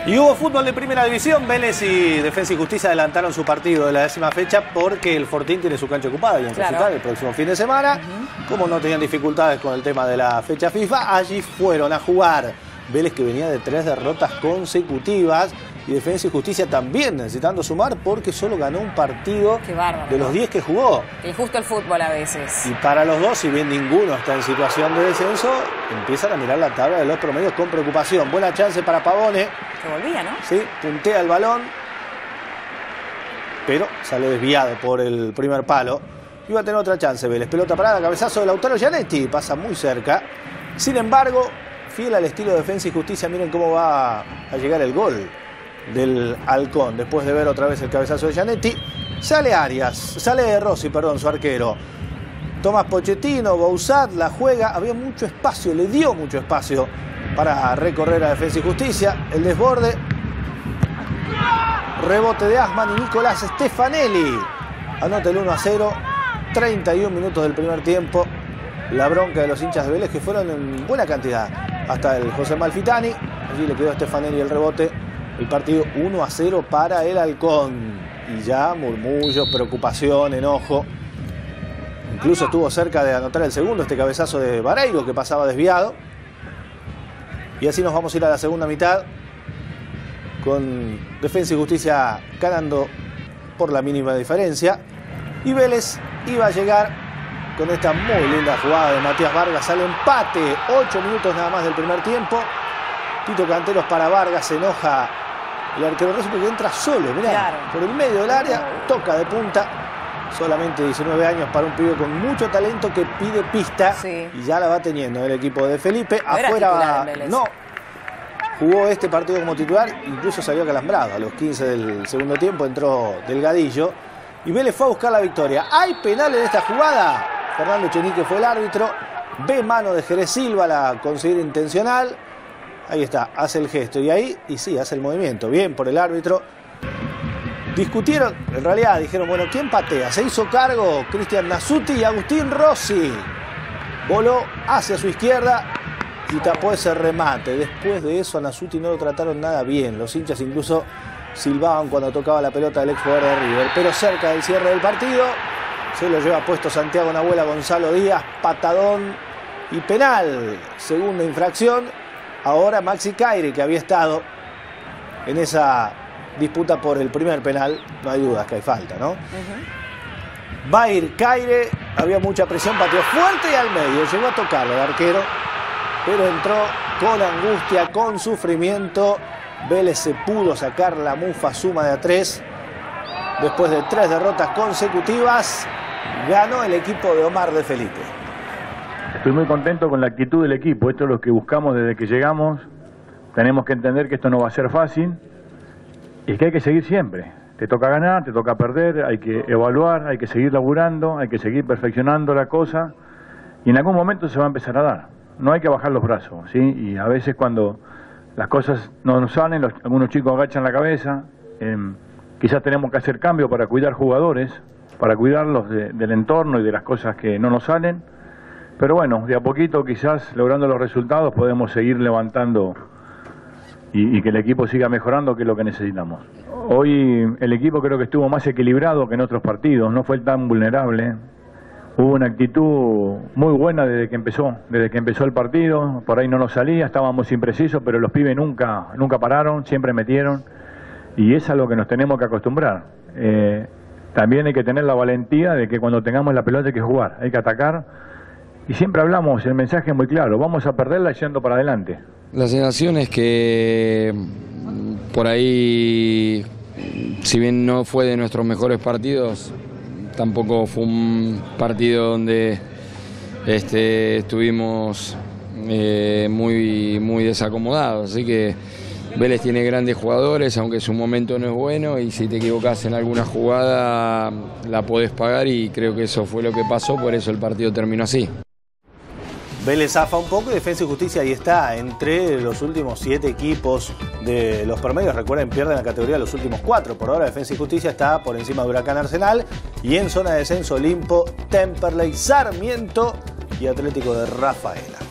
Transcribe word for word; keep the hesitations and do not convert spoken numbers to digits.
Y hubo fútbol de primera división. Vélez y Defensa y Justicia adelantaron su partido de la décima fecha porque el Fortín tiene su cancha ocupada y en Claro. recital el próximo fin de semana. Uh-huh. Como no tenían dificultades con el tema de la fecha FIFA, allí fueron a jugar. Vélez, que venía de tres derrotas consecutivas, y Defensa y Justicia también necesitando sumar porque solo ganó un partido Qué bárbaro, de los ¿no? diez que jugó. Que injusto el fútbol a veces. Y para los dos, si bien ninguno está en situación de descenso, empiezan a mirar la tabla de los promedios con preocupación. Buena chance para Pavone. Que volvía, ¿no? Sí, puntea el balón, pero sale desviado por el primer palo. Iba a tener otra chance Vélez. Pelota parada, cabezazo de Lautaro Gianetti, pasa muy cerca. Sin embargo, fiel al estilo de Defensa y Justicia, miren cómo va a llegar el gol del Halcón. Después de ver otra vez el cabezazo de Gianetti, sale Arias, sale Rossi, perdón, su arquero. Tomás Pochettino, Bouzat la juega, había mucho espacio, le dio mucho espacio para recorrer a Defensa y Justicia. El desborde, rebote de Asman y Nicolás Stefanelli anota el uno a cero. treinta y un minutos del primer tiempo. La bronca de los hinchas de Vélez, que fueron en buena cantidad hasta el José Malfitani. Allí le quedó a Stefanelli el rebote. El partido uno a cero para el Halcón. Y ya murmullo, preocupación, enojo. Incluso estuvo cerca de anotar el segundo, este cabezazo de Vareiro, que pasaba desviado. Y así nos vamos a ir a la segunda mitad, con Defensa y Justicia ganando por la mínima diferencia. Y Vélez iba a llegar con esta muy linda jugada de Matías Vargas al empate. Ocho minutos nada más del primer tiempo. Tito Canteros para Vargas, se enoja el arquero Rossi porque entra solo, mirá, Claro. por el medio del área, toca de punta. Solamente diecinueve años para un pibe con mucho talento que pide pista. Sí. Y ya la va teniendo el equipo de Felipe. No era Afuera, titular en Vélez. no. Jugó este partido como titular, incluso salió acalambrado. A los quince del segundo tiempo entró Delgadillo. Y Vélez fue a buscar la victoria. ¿Hay penal en esta jugada? Fernando Echenique fue el árbitro. Ve mano de Jerez Silva, la considera intencional. Ahí está, hace el gesto. Y ahí, y sí, hace el movimiento. Bien por el árbitro. Discutieron, en realidad dijeron, bueno, ¿quién patea? Se hizo cargo Cristian Nasuti y Agustín Rossi. Voló hacia su izquierda y tapó ese remate. Después de eso a Nasuti no lo trataron nada bien. Los hinchas incluso silbaban cuando tocaba la pelota del ex jugador de River. Pero cerca del cierre del partido se lo lleva puesto Santiago Nahuel a Gonzalo Díaz. Patadón y penal. Segunda infracción. Ahora Maxi Caire, que había estado en esa disputa por el primer penal, no hay dudas que hay falta, ¿no? Uh-huh. Va a ir Caire, había mucha presión, pateó fuerte y al medio, llegó a tocarlo el arquero, pero entró con angustia, con sufrimiento. Vélez se pudo sacar la mufa suma de a tres. Después de tres derrotas consecutivas, ganó el equipo de Omar de Felipe. Estoy muy contento con la actitud del equipo, esto es lo que buscamos desde que llegamos. Tenemos que entender que esto no va a ser fácil. Y es que hay que seguir siempre. Te toca ganar, te toca perder, hay que evaluar, hay que seguir laburando, hay que seguir perfeccionando la cosa. Y en algún momento se va a empezar a dar. No hay que bajar los brazos, ¿sí? Y a veces cuando las cosas no nos salen, los, algunos chicos agachan la cabeza. Eh, quizás tenemos que hacer cambio para cuidar jugadores, para cuidarlos de, del entorno y de las cosas que no nos salen. Pero bueno, de a poquito quizás logrando los resultados podemos seguir levantando Y, y que el equipo siga mejorando, que es lo que necesitamos. Hoy el equipo creo que estuvo más equilibrado que en otros partidos, no fue tan vulnerable. Hubo una actitud muy buena desde que empezó, desde que empezó el partido. Por ahí no nos salía, estábamos imprecisos, pero los pibes nunca, nunca pararon, siempre metieron. Y es a lo que nos tenemos que acostumbrar. Eh, también hay que tener la valentía de que cuando tengamos la pelota hay que jugar, hay que atacar. Y siempre hablamos, el mensaje es muy claro, vamos a perderla yendo para adelante. La sensación es que por ahí, si bien no fue de nuestros mejores partidos, tampoco fue un partido donde este, estuvimos eh, muy, muy desacomodados. Así que Vélez tiene grandes jugadores, aunque su momento no es bueno, y si te equivocas en alguna jugada la podés pagar, y creo que eso fue lo que pasó, por eso el partido terminó así. Vélez zafa un poco y Defensa y Justicia ahí está, entre los últimos siete equipos de los promedios. Recuerden, pierden la categoría de los últimos cuatro. Por ahora Defensa y Justicia está por encima de Huracán Arsenal. Y en zona de descenso Olimpo, Temperley, Sarmiento y Atlético de Rafaela.